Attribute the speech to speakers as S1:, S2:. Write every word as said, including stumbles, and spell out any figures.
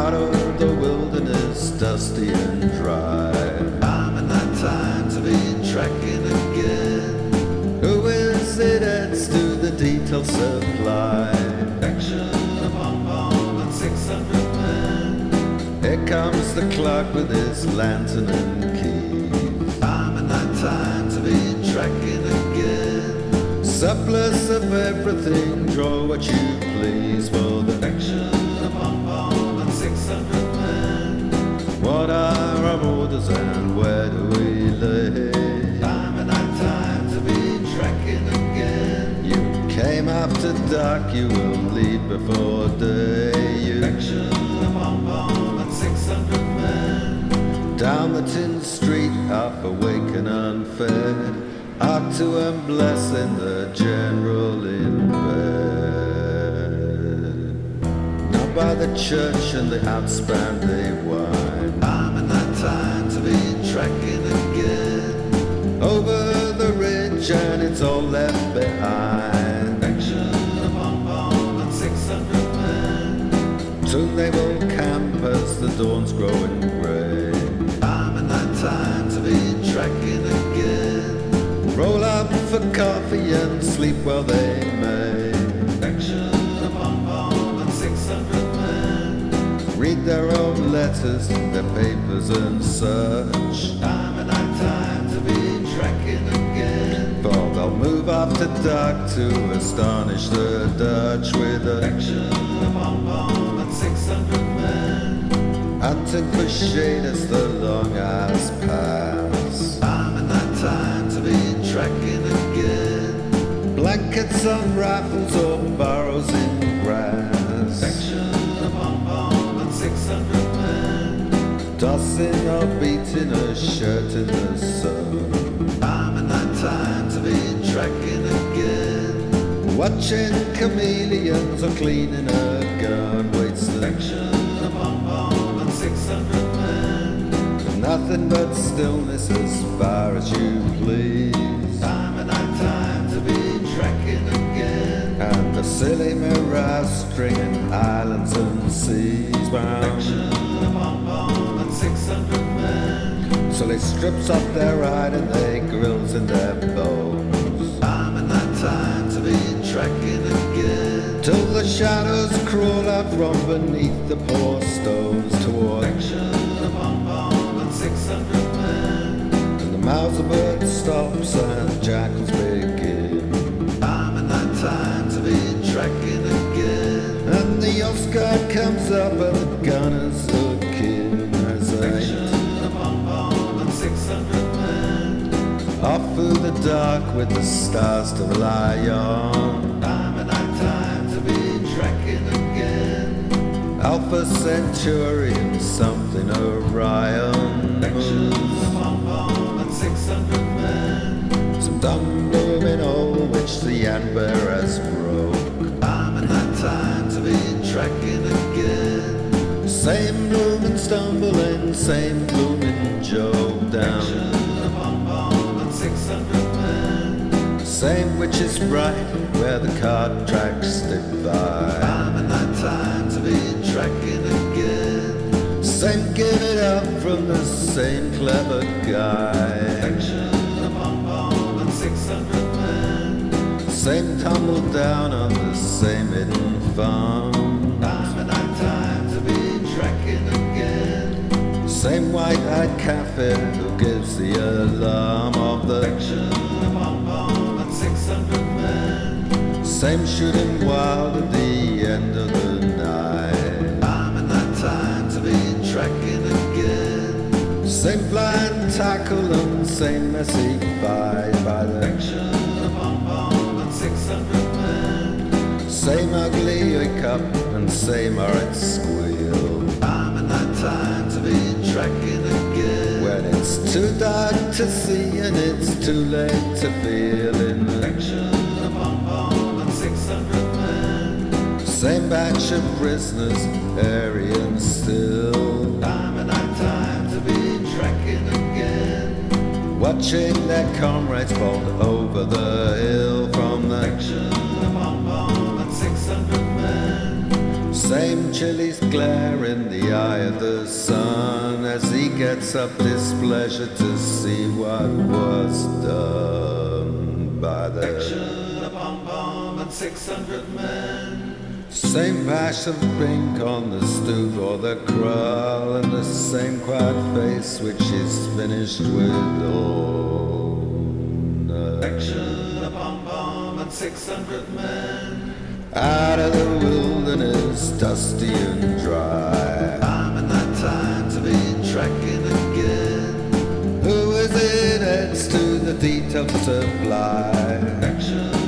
S1: out of the wilderness, dusty and dry.
S2: I'm in that time to be tracking again.
S1: Who is it adds to the detail supply?
S2: Action, a bomb-bomb and six hundred men.
S1: Here comes the clerk with his lantern and key.
S2: I'm in that time to be tracking again.
S1: Surplus of everything, draw what you please for the
S2: Action, a bomb-bomb and six hundred men.
S1: What are our orders and where do we lay?
S2: I'm in that time to be tracking again.
S1: You came after dark, you will leave before day. You
S2: Action, a bomb-bomb and six hundred men.
S1: down the tin street, half awake and unfed, up to and blessing the general in bed. Now by the church and the outspan they whine.
S2: I'm in that time to be tracking again.
S1: Over the ridge and it's all left behind.
S2: Action, a bomb-bomb and six hundred men.
S1: Soon they will camp as the dawn's growing grey.
S2: I'm in that time to be tracking again.
S1: Roll up for coffee and sleep while they may.
S2: Action, a bomb-bomb and six hundred men.
S1: Read their own letters, their papers and such.
S2: I'm in that time to be tracking again.
S1: For they'll move after dark to astonish the Dutch with a
S2: Action, a bomb-bomb and six hundred men.
S1: hunting for shade as the long hours pass.
S2: I'm in that time to be tracking again.
S1: Blankets on rifles or burrows in grass.
S2: Action, a bomb-bomb and six hundred men.
S1: Tossing or beating a shirt in the sun.
S2: I'm in that time to be tracking again.
S1: Watching chameleons or cleaning a gun waits the
S2: Action, a bomb-bomb and six hundred men.
S1: nothing but stillness as far as you please.
S2: I'm in that time to be tracking again.
S1: And the silly mirage stringing islands and seas round.
S2: Action, a bomb-bomb and six hundred men.
S1: So they strips off their hide and they grills in their bones.
S2: I'm in that time to be tracking again.
S1: Till the shadows crawl out from beneath the poor stones toward
S2: Action, a bomb-bomb and six hundred men.
S1: and the Mauser stops and jackals begin.
S2: I'm in that time to be tracking again.
S1: And the Oscar comes up and the gunners look in as
S2: Action,
S1: they
S2: a bomb-bomb and six hundred men.
S1: off through the dark with the stars to rely on.
S2: I'm in that time to be tracking again.
S1: Alpha Centauri, something Orion.
S2: Action, a bomb-bomb and six hundred men.
S1: Some dumb blooming hole which the Amber has broke.
S2: I'm in that time to be tracking again.
S1: Same blooming stumbling, same blooming joke
S2: Action,
S1: down.
S2: a bomb-bomb and six hundred men.
S1: Same which is right where the cart tracks divide.
S2: I'm in that time to be tracking again.
S1: Same give it up from the same clever guy.
S2: Action, a bomb-bomb and six hundred men.
S1: Same tumble down on the same hidden farm.
S2: I'm in that time to be tracking again.
S1: Same white-eyed kafir who gives the alarm of the
S2: Action, a bomb-bomb and six hundred men.
S1: same shooting wild at the end of the night.
S2: I'm in that time to be tracking again.
S1: Same flying tackle and same messy fight by the
S2: Action, a bomb-bomb and six hundred men.
S1: same ugly hiccup and same horrid squeal.
S2: I'm in that time to be tracking again.
S1: When it's too dark to see and it's too late to feel in the
S2: Action, a bomb-bomb and six hundred men.
S1: same batch of prisoners, Aryan still,
S2: I'm in that time to be tracking again.
S1: watching their comrades bolt over the hill from the
S2: Action, a bomb-bomb and six hundred men.
S1: Same chilly's glare in the eye of the sun as he gets up displeasure to see what was done by the
S2: Action, a pom-pom and six hundred men.
S1: same patch of pink on the stoop or the crawl, and the same quiet face which is finished with honor.
S2: Action, a pom-pom and six hundred men.
S1: Out of the wilderness, dusty and dry.
S2: I'm in that time to be trekking again.
S1: Who is it heads to the detailed supply?
S2: Action,